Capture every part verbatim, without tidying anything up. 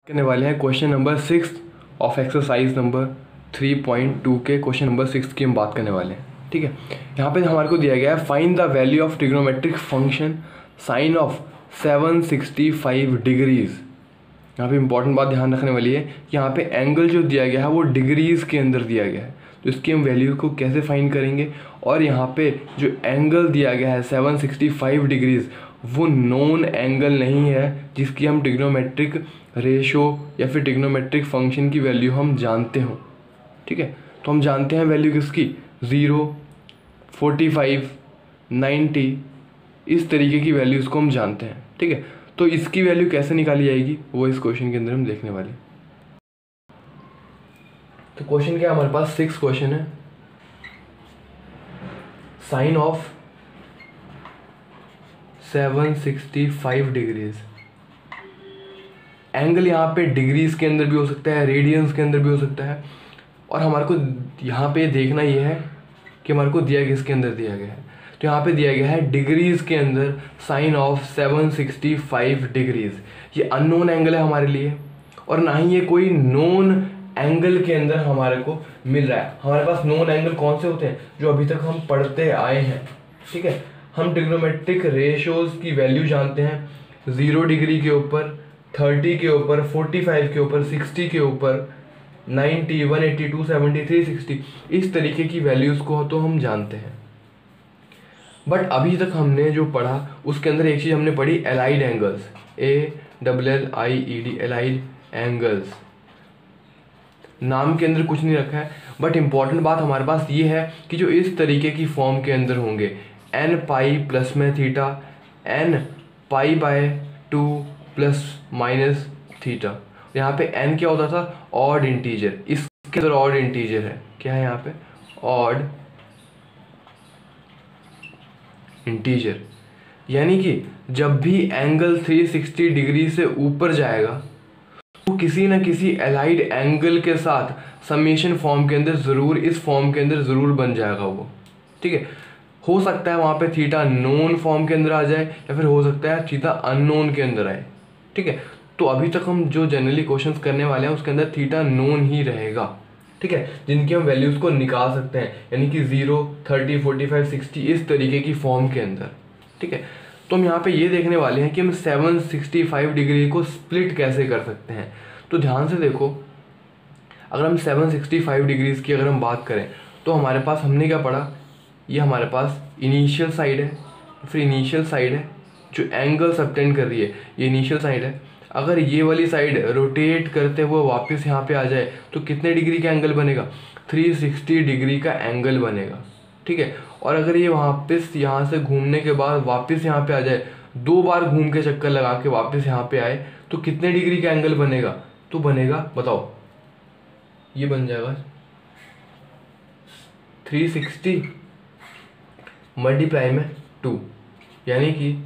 करने वाले हैं question number six of exercise number three point two के क्वेश्चन नंबर सिक्स की हम बात करने वाले हैं। ठीक है, यहाँ पे हमारे को दिया गया है find the value of trigonometric function sine of seven sixty five degrees. यहाँ पे इंपॉर्टेंट बात ध्यान रखने वाली है कि यहाँ पे एंगल जो दिया गया है वो डिग्रीज़ के अंदर दिया गया है, तो इसकी हम वैल्यू को कैसे फाइंड करेंगे। और यहाँ पे जो एंगल दिया गया है सेवन सिक्सटी फाइव डिग्रीज वो नोन एंगल नहीं है जिसकी हम ट्रिग्नोमेट्रिक रेशो या फिर ट्रिग्नोमेट्रिक फंक्शन की वैल्यू हम जानते हो। ठीक है, तो हम जानते हैं वैल्यू किसकी, ज़ीरो, फोर्टी फाइव, नाइन्टी, इस तरीके की वैल्यूज़ को हम जानते हैं। ठीक है, तो इसकी वैल्यू कैसे निकाली जाएगी वो इस क्वेश्चन के अंदर हम देखने वाले हैं। तो क्वेश्चन क्या है हमारे पास, सिक्स क्वेश्चन है। Sine of seven sixty five degrees, angle यहाँ पे डिग्रीज के अंदर भी हो सकता है, रेडियंस के अंदर भी हो सकता है, और हमारे को यहाँ पे देखना ये है कि हमारे को दिया किसके अंदर दिया गया है। तो यहाँ पे दिया गया है डिग्रीज के अंदर sine of seven sixty five degrees. ये अननोन एंगल है हमारे लिए और ना ही ये कोई नोन एंगल के अंदर हमारे को मिल रहा है। हमारे पास नोन एंगल कौन से होते हैं जो अभी तक हम पढ़ते आए हैं। ठीक है, हम ट्रिग्नोमेट्रिक रेशोज की वैल्यू जानते हैं, ज़ीरो डिग्री के ऊपर, थर्टी के ऊपर, फोर्टी फाइव के ऊपर, सिक्सटी के ऊपर, ninety, one eighty, two seventy, three sixty, इस तरीके की वैल्यूज़ को तो हम जानते हैं। बट अभी तक हमने जो पढ़ा उसके अंदर एक चीज़ हमने पढ़ी, allied angles, A double L I E D, allied angles. नाम के अंदर कुछ नहीं रखा है, बट इंपॉर्टेंट बात हमारे पास ये है कि जो इस तरीके की फॉर्म के अंदर होंगे, एन पाई प्लस में theta, N pi by two plus minus theta. यहाँ पे एन क्या होता था, ऑड इंटीजर, इसके अंदर ऑड इंटीजर है, क्या है यहाँ पे, ऑड इंटीजर। यानी कि जब भी एंगल थ्री सिक्सटी डिग्री से ऊपर जाएगा तो किसी ना किसी एलाइड एंगल के साथ समेशन फॉर्म के अंदर ज़रूर, इस फॉर्म के अंदर ज़रूर बन जाएगा वो। ठीक है, हो सकता है वहाँ पे थीटा नोन फॉर्म के अंदर आ जाए या फिर हो सकता है थीटा अननोन के अंदर आए। ठीक है, तो अभी तक हम जो जनरली क्वेश्चंस करने वाले हैं उसके अंदर थीटा नोन ही रहेगा। ठीक है, जिनकी हम वैल्यूज़ को निकाल सकते हैं, यानी कि zero, thirty, forty five, sixty, इस तरीके की फॉर्म के अंदर। ठीक है, तो हम यहाँ पे ये देखने वाले हैं कि हम सेवन सिक्सटी फाइव डिग्री को स्प्लिट कैसे कर सकते हैं। तो ध्यान से देखो, अगर हम सेवन सिक्सटी फाइव डिग्रीज की अगर हम बात करें तो हमारे पास हमने क्या पढ़ा, ये हमारे पास इनिशियल साइड है, फिर इनिशियल साइड है जो एंगल सबटेंड कर रही है, ये इनिशियल साइड है। अगर ये वाली साइड रोटेट करते हुए वापस यहाँ पे आ जाए तो कितने डिग्री का एंगल बनेगा, थ्री सिक्सटी डिग्री का एंगल बनेगा। ठीक है, और अगर ये वापस यहाँ से घूमने के बाद वापस यहाँ पे आ जाए, दो बार घूम के चक्कर लगा के वापस यहाँ पे आए तो कितने डिग्री का एंगल बनेगा, तो बनेगा, बताओ, ये बन जाएगा थ्री सिक्सटी मल्टीप्लाई में टू, यानी कि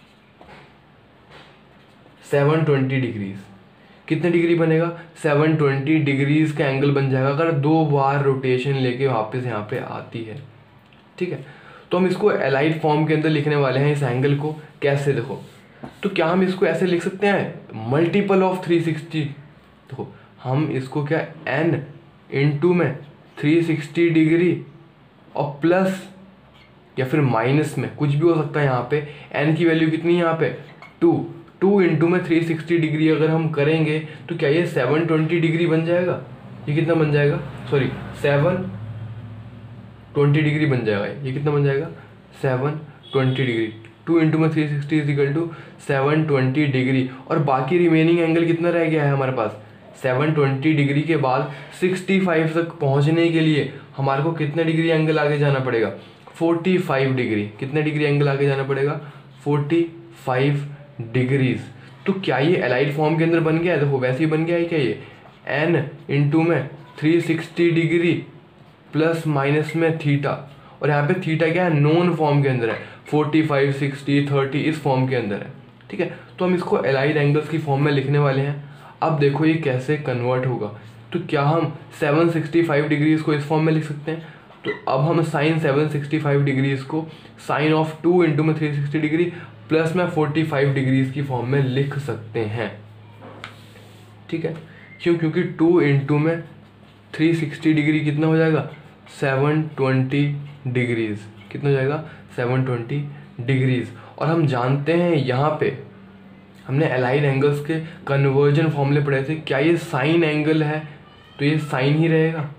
सेवन ट्वेंटी डिग्रीज। कितने डिग्री बनेगा, सेवन ट्वेंटी डिग्रीज का एंगल बन जाएगा अगर दो बार रोटेशन लेके वापस यहाँ पे आती है। ठीक है, तो हम इसको एलाइड फॉर्म के अंदर लिखने वाले हैं इस एंगल को। कैसे, देखो, तो क्या हम इसको ऐसे लिख सकते हैं, मल्टीपल ऑफ थ्री सिक्सटी। देखो हम इसको क्या, एन इंटू में थ्री सिक्सटी डिग्री और प्लस या फिर माइनस में कुछ भी हो सकता है। यहाँ पे एन की वैल्यू कितनी है, यहाँ पे टू, टू इंटू में थ्री सिक्सटी डिग्री अगर हम करेंगे तो क्या ये सेवन ट्वेंटी डिग्री बन जाएगा। ये कितना बन जाएगा, सॉरी सेवन ट्वेंटी डिग्री बन जाएगा। ये कितना बन जाएगा, seven twenty degree. Two into में three sixty is equal to seven twenty degree. और बाकी रिमेनिंग एंगल कितना रह गया है हमारे पास, सेवन ट्वेंटी डिग्री के बाद सिक्सटी फाइव तक पहुंचने के लिए हमारे को कितने डिग्री एंगल आगे जाना पड़ेगा, फोर्टी फाइव डिग्री। कितने डिग्री एंगल आगे जाना पड़ेगा, फोर्टी फाइव डिग्रीज। तो क्या ये एलाइड फॉर्म के अंदर बन गया है, देखो वैसे ही बन गया है क्या, ये एन इंटू में three sixty degree plus minus में थीटा, और यहाँ पे थीटा क्या है, नोन फॉर्म के अंदर है, फोर्टी फाइव, सिक्सटी, थर्टी, इस फॉर्म के अंदर है। ठीक है, तो हम इसको एलाइड एंगल्स की फॉर्म में लिखने वाले हैं। अब देखो ये कैसे कन्वर्ट होगा, तो क्या हम सेवन सिक्सटी फाइव डिग्रीज को इस फॉर्म में लिख सकते हैं। तो अब हम sine seven sixty five degrees को साइन ऑफ टू इंटू में थ्री सिक्सटी डिग्री प्लस में फोर्टी फाइव डिग्रीज की फॉर्म में लिख सकते हैं। ठीक है, क्यों? क्योंकि टू इंटू में थ्री सिक्सटी डिग्री कितना हो जाएगा? Seven twenty degrees. कितना हो जाएगा? Seven twenty degrees. और हम जानते हैं यहाँ पे हमने अलाइड एंगल्स के कन्वर्जन फॉर्मूले पढ़े थे, क्या ये साइन एंगल है तो ये साइन ही रहेगा,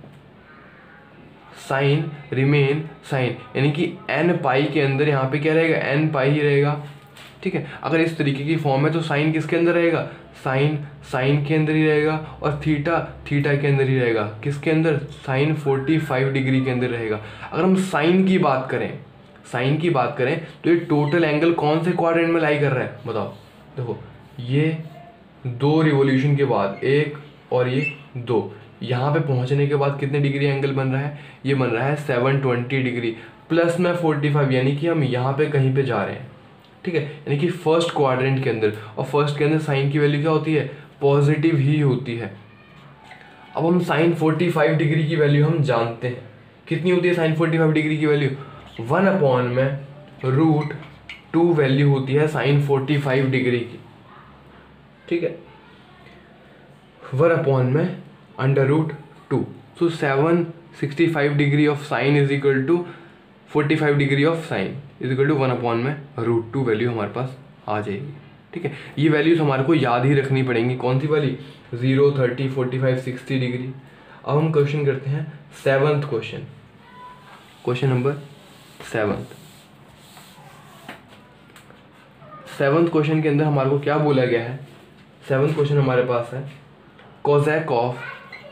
साइन रिमेन साइन, यानी कि एन पाई के अंदर यहाँ पे क्या रहेगा? एन पाई ही रहेगा। ठीक है, अगर इस तरीके की फॉर्म है तो साइन किसके अंदर रहेगा? साइन साइन के अंदर ही रहेगा, और थीटा थीटा के अंदर ही रहेगा। किसके अंदर? साइन फोर्टी फाइव डिग्री के अंदर रहेगा। अगर हम साइन की बात करें साइन की बात करें तो ये टोटल एंगल कौन से क्वाड्रेंट में लाई कर रहा है? बताओ। देखो, ये दो रिवॉल्यूशन के बाद, एक और ये दो, यहाँ पे पहुँचने के बाद कितने डिग्री एंगल बन रहा है? ये बन रहा है सेवन ट्वेंटी डिग्री प्लस में फोर्टी फाइव, यानी कि हम यहाँ पे कहीं पे जा रहे हैं। ठीक है, यानी कि फर्स्ट क्वाड्रेंट के अंदर, और फर्स्ट के अंदर साइन की वैल्यू क्या होती है? पॉजिटिव ही होती है। अब हम साइन फोर्टी फाइव डिग्री की वैल्यू हम जानते हैं, कितनी होती है साइन फोर्टी फाइव डिग्री की वैल्यू? वन अपॉन में रूट टू वैल्यू होती है साइन फोर्टी फाइव डिग्री की। ठीक है, वन अपॉन में under root two, so seven sixty five degree of sine is equal to forty five degree of sine is equal to one upon में root two value हमारे पास आ जाएगी। ठीक है, ये वैल्यूज हमारे को याद ही रखनी पड़ेंगी। कौन सी वाली? Zero, thirty, forty five, sixty degree. अब हम क्वेश्चन करते हैं seventh question, question number seventh. Seventh question के अंदर हमारे को क्या बोला गया है? सेवंथ क्वेश्चन हमारे पास है cosec of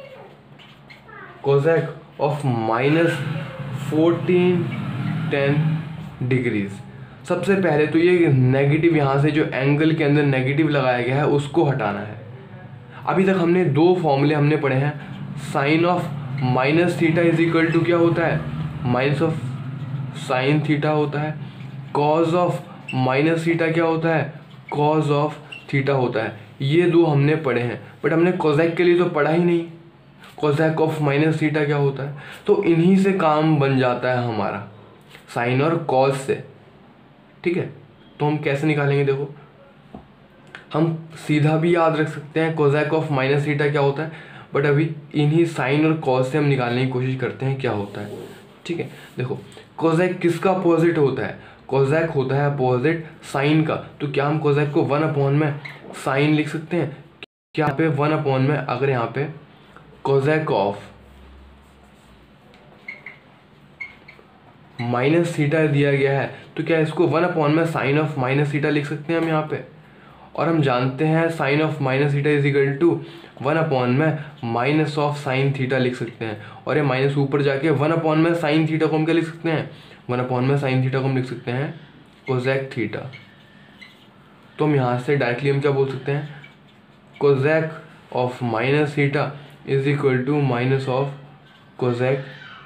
cosec of minus fourteen ten degrees. सबसे पहले तो ये नेगेटिव, यहाँ से जो एंगल के अंदर नेगेटिव लगाया गया है उसको हटाना है। अभी तक हमने दो फॉर्मूले हमने पढ़े हैं, sine of minus theta is equal to क्या होता है? माइनस ऑफ साइन थीटा होता है। कॉज ऑफ माइनस थीटा क्या होता है? कॉज ऑफ थीटा होता है। ये दो हमने पढ़े हैं, बट हमने कोसेक के लिए तो पढ़ा ही नहीं, कोसेक ऑफ माइनस थीटा क्या होता है। तो इन्हीं से काम बन जाता है हमारा, साइन और कॉज से। ठीक है, तो हम कैसे निकालेंगे? देखो, हम सीधा भी याद रख सकते हैं कोसेक ऑफ माइनस थीटा क्या होता है, बट अभी इन्हीं साइन और कॉज से हम निकालने की कोशिश करते हैं क्या होता है। ठीक है, देखो, कोसेक किसका अपोजिट होता है? कोसेक होता है अपोजिट साइन का। तो क्या हम कोसेक को वन अपॉन में साइन लिख सकते हैं? क्या यहाँ पे वन अपॉन में, अगर यहाँ पे कोसेक ऑफ माइनस थीटा दिया गया है तो क्या इसको वन अपॉन में साइन ऑफ माइनस थीटा लिख सकते हैं हम यहाँ पे? और हम जानते हैं sine of minus theta is equal to one upon में माइनस ऑफ साइन थीटा लिख सकते हैं। और ये माइनस ऊपर जाके वन अपॉन में साइन थीटा को हम क्या लिख सकते हैं? वन अपॉन में साइन थीटा को हम लिख सकते हैं कोसेक थीटा। तो हम यहाँ से डायरेक्टली हम क्या बोल सकते हैं? Cosec of minus theta is equal to minus of cosec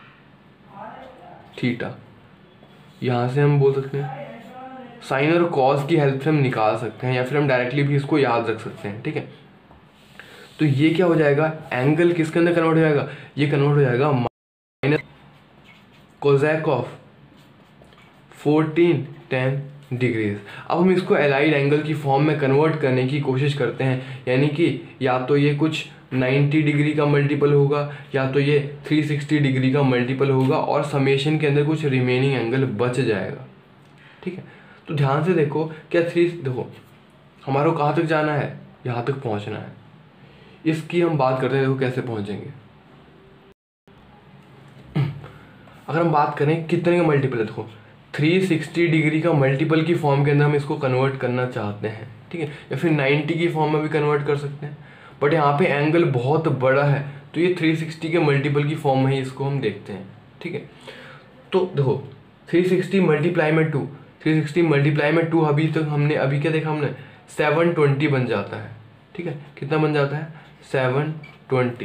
theta. यहाँ से हम बोल सकते हैं साइन और कॉस की हेल्प से हम निकाल सकते हैं, या फिर हम डायरेक्टली भी इसको याद रख सकते हैं। ठीक है, तो ये क्या हो जाएगा? एंगल किसके अंदर कन्वर्ट हो जाएगा? ये कन्वर्ट हो जाएगा minus cosec of fourteen ten degrees. अब हम इसको एलाइड एंगल की फॉर्म में कन्वर्ट करने की कोशिश करते हैं, यानी कि या तो ये कुछ नाइन्टी डिग्री का मल्टीपल होगा, या तो ये थ्री सिक्सटी डिग्री का मल्टीपल होगा, और समेशन के अंदर कुछ रिमेनिंग एंगल बच जाएगा। ठीक है, तो ध्यान से देखो, क्या थ्री, देखो हमारे को कहाँ तक जाना है? यहाँ तक पहुँचना है। इसकी हम बात करते हैं, देखो कैसे पहुँचेंगे। अगर हम बात करें कितने का मल्टीपल है, देखो थ्री सिक्सटी डिग्री का मल्टीपल की फॉर्म के अंदर हम इसको कन्वर्ट करना चाहते हैं। ठीक है, या फिर नाइन्टी की फॉर्म में भी कन्वर्ट कर सकते हैं, बट यहाँ पे एंगल बहुत बड़ा है तो ये थ्री सिक्सटी के मल्टीपल की फॉर्म में ही इसको हम देखते हैं। ठीक है, तो देखो थ्री सिक्सटी मल्टीप्लाई में टू, थ्री सिक्सटी मल्टीप्लाई में टू, अभी तक हमने अभी क्या देखा हमने? सेवन ट्वेंटी बन जाता है। ठीक है, कितना बन जाता है? Seven twenty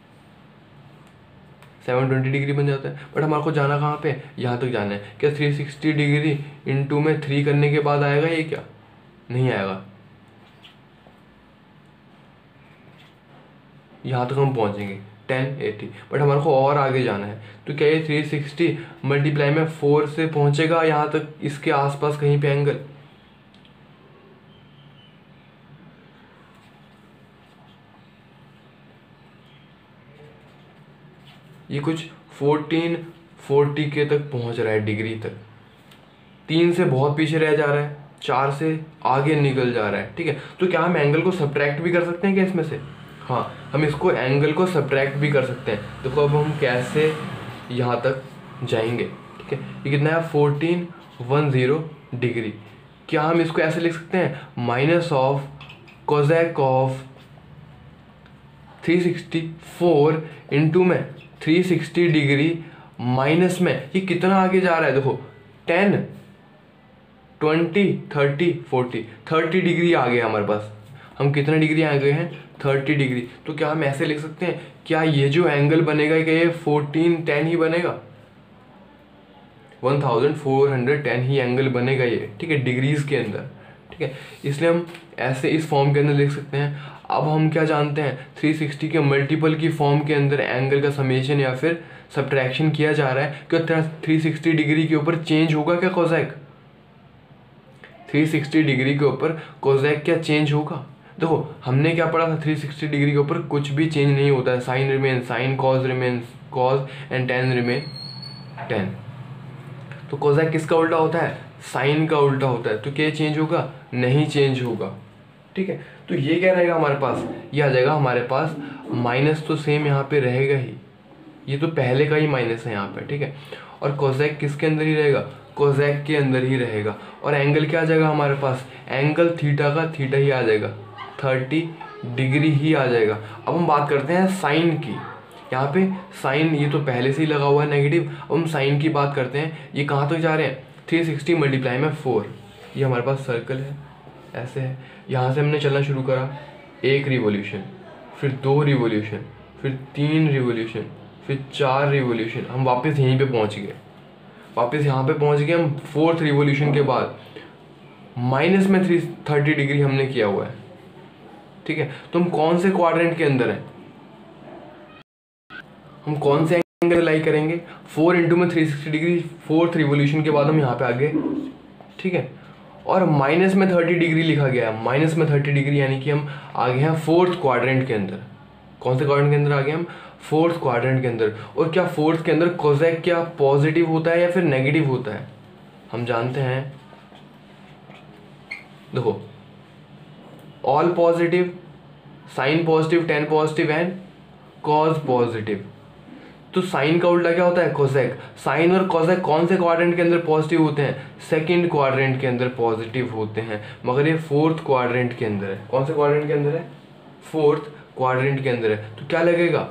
seven twenty degree बन जाता है। बट हमारे को जाना कहाँ पे? यहाँ तक जाना है। क्या थ्री सिक्सटी डिग्री इंटू में थ्री करने के बाद आएगा ये? क्या नहीं आएगा, यहाँ तक हम पहुँचेंगे टेन एटी, बट हमारे को और आगे जाना है। तो क्या ये थ्री सिक्सटी मल्टीप्लाई में फोर से पहुँचेगा यहाँ तक, इसके आसपास कहीं पे एंगल? ये कुछ फोर्टीन फोर्टी के तक पहुंच रहा है डिग्री तक, तीन से बहुत पीछे रह जा रहा है, चार से आगे निकल जा रहा है। ठीक है, तो क्या हम एंगल को सब्ट्रैक्ट भी कर सकते हैं क्या इसमें से? हाँ, हम इसको एंगल को सब्ट्रैक्ट भी कर सकते हैं। देखो अब हम कैसे यहाँ तक जाएंगे। ठीक है, ये कितना है? Fourteen one zero degree. क्या हम इसको ऐसे लिख सकते हैं? Minus of cosec of three sixty four into में थ्री सिक्सटी डिग्री माइनस में, ये कितना आगे जा रहा है? देखो ten twenty thirty forty thirty degree आ गया हमारे पास। हम कितने डिग्री आ गए हैं? Thirty degree. तो क्या हम ऐसे लिख सकते हैं, क्या ये जो एंगल बनेगा क्या ये फोर्टीन टेन ही बनेगा? One thousand four hundred ten ही एंगल बनेगा ये। ठीक है, डिग्रीज के अंदर। ठीक है, इसलिए हम ऐसे इस फॉर्म के अंदर लिख सकते हैं। अब हम क्या जानते हैं, थ्री सिक्सटी के मल्टीपल की फॉर्म के अंदर एंगल का समेशन या फिर सब्ट्रैक्शन किया जा रहा है। क्या थ्री सिक्सटी डिग्री के ऊपर चेंज होगा क्या कोजेक? थ्री सिक्सटी डिग्री के ऊपर कोजेक क्या चेंज होगा? देखो हमने क्या पढ़ा था, थ्री सिक्सटी डिग्री के ऊपर कुछ भी चेंज नहीं होता है। Sine remain sine, cos remain cos and tan remain tan. तो कोजेक किसका उल्टा होता है? साइन का उल्टा होता है। तो क्या चेंज होगा? नहीं चेंज होगा। ठीक है, तो ये क्या रहेगा हमारे पास? ये आ जाएगा हमारे पास माइनस, तो सेम यहाँ पे रहेगा ही, ये तो पहले का ही माइनस है यहाँ पे। ठीक है, और कोजेक किसके अंदर ही रहेगा? कोजेक के अंदर ही रहेगा। और एंगल क्या आ जाएगा हमारे पास? एंगल थीटा का थीटा ही आ जाएगा, थर्टी डिग्री ही आ जाएगा। अब हम बात करते हैं साइन की। यहाँ पे साइन ये तो पहले से ही लगा हुआ है नेगेटिव। अब हम साइन की बात करते हैं। ये कहाँ तक जा रहे हैं? थ्री सिक्सटी मल्टीप्लाई में फोर, ये हमारे पास सर्कल है, ऐसे है। यहाँ से हमने चलना शुरू करा, एक रिवोल्यूशन, फिर दो रिवोल्यूशन, फिर तीन रिवोल्यूशन, फिर चार रिवोल्यूशन, हम वापस यहीं पे पहुँच गए। वापस यहाँ पे पहुँच गए हम फोर्थ रिवोल्यूशन के बाद माइनस में थ्री थर्टी डिग्री हमने किया हुआ है। ठीक है, तो हम कौन से क्वाड्रेंट के अंदर हैं? हम कौन से एंगल लाई करेंगे? फोर इंटू में three sixty degree, fourth revolution के बाद हम यहाँ पे आ गए। ठीक है, और माइनस में थर्टी डिग्री लिखा गया है। माइनस में थर्टी डिग्री यानी कि हम आ गए हैं फोर्थ क्वाड्रेंट के अंदर। कौन से क्वाड्रेंट के अंदर आ गए हम? फोर्थ क्वाड्रेंट के अंदर। और क्या फोर्थ के अंदर कोजेक क्या पॉजिटिव होता है या फिर नेगेटिव होता है? हम जानते हैं, देखो all positive, sine positive, tan positive and cos positive. तो साइन का उल्टा क्या होता है? कोसेक। साइन और कोसेक कौन से क्वाड्रेंट के अंदर पॉजिटिव होते हैं? सेकंड क्वाड्रेंट के अंदर पॉजिटिव होते हैं, मगर ये फोर्थ क्वाड्रेंट के अंदर है। कौन से क्वाड्रेंट के अंदर है? फोर्थ क्वाड्रेंट के अंदर है। तो क्या लगेगा?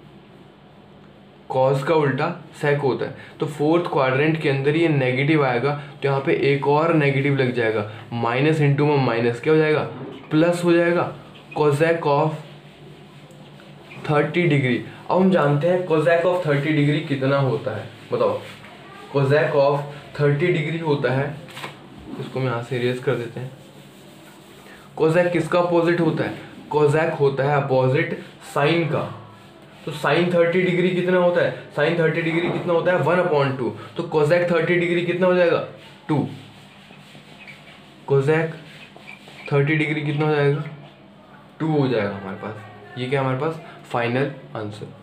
कॉस का उल्टा सेक होता है। तो फोर्थ क्वाड्रेंट के अंदर ये नेगेटिव आएगा, तो यहाँ पे एक और नेगेटिव लग जाएगा। माइनस इंटू में माइनस क्या हो जाएगा? प्लस हो जाएगा। Cosec of thirty degree. अब हम जानते हैं कोसेक ऑफ थर्टी डिग्री कितना होता है, बताओ। कोसेक ऑफ थर्टी डिग्री होता है, इसको मैं यहाँ से इरेज कर देते हैं। कोसेक किसका अपोजिट होता है? कोसेक होता है अपोजिट साइन का। तो साइन थर्टी डिग्री कितना होता है? साइन थर्टी डिग्री कितना होता है? One upon two. तो कोसेक थर्टी डिग्री कितना हो जाएगा? टू। कोसेक थर्टी डिग्री कितना हो जाएगा? टू हो जाएगा हमारे पास। ये क्या हमारे पास फाइनल आंसर।